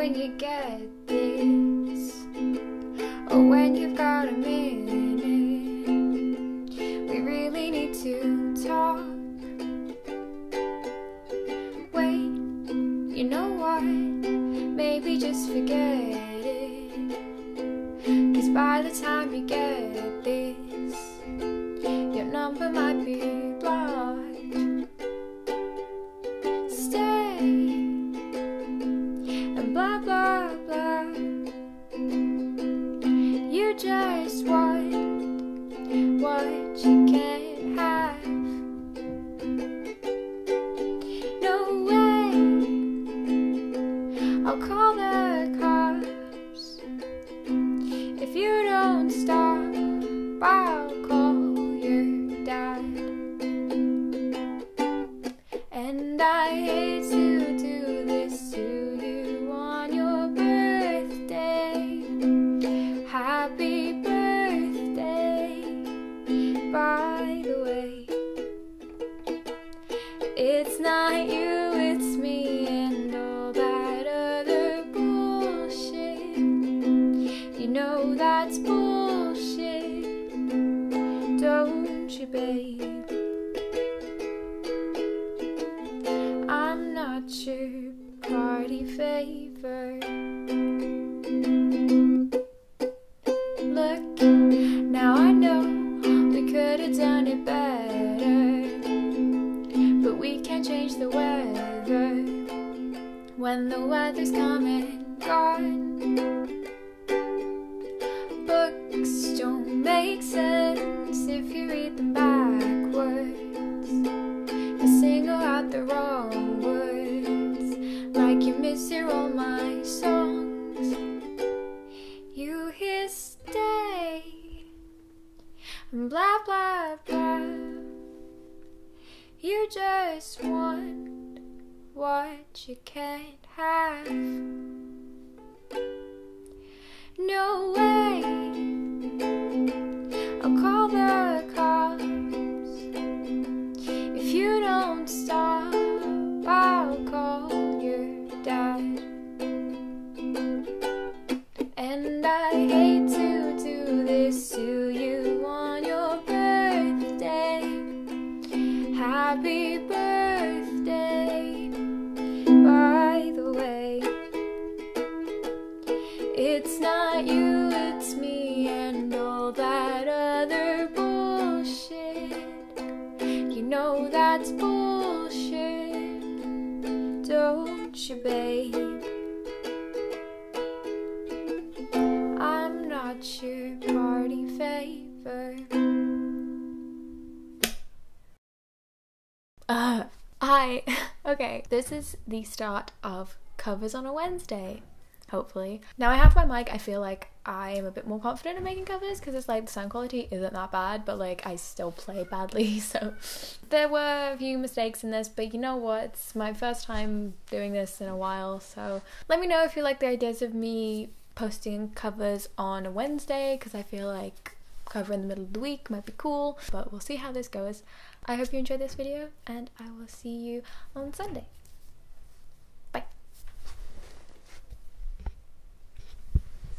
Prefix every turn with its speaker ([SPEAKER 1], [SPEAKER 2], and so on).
[SPEAKER 1] when you get this, or when you've got a minute, we really need to talk. Wait, you know what? Maybe just forget it, 'cause by the time you get this, your number might be blocked. Stay and blah blah blah. You just want what you can't have. No way, I'll call the cops. If you don't stop, I'll call your dad. And I hate to do this to you on your birthday. Happy birthday, by the way. It's not you, it's me and all that other bullshit. You know that's bullshit, don't you, babe? I'm not your party favor. Look, now I know we could have done it better, but we can't change the weather when the weather's come and gone. Books don't make sense if you read them backwards. You single out the wrong words, like you mishear all my songs. You hear stay and blah blah blah. You just want what you can't have. No way, I'll call the cops. If you don't stop, I'll call your dad. And I hate to do this to you on your birthday. Happy birthday, by the way. It's not you, it's me and all that other bullshit. You know that's bullshit, don't you, babe? I'm not your party favor. Okay, this is the start of covers on a Wednesday, hopefully. Now I have my mic, I feel like I am a bit more confident in making covers because it's like the sound quality isn't that bad, but like I still play badly, so there were a few mistakes in this, but you know what, it's my first time doing this in a while, so let me know if you like the ideas of me posting covers on a Wednesday, because I feel like cover in the middle of the week might be cool, but we'll see how this goes. I hope you enjoyed this video and I will see you on Sunday.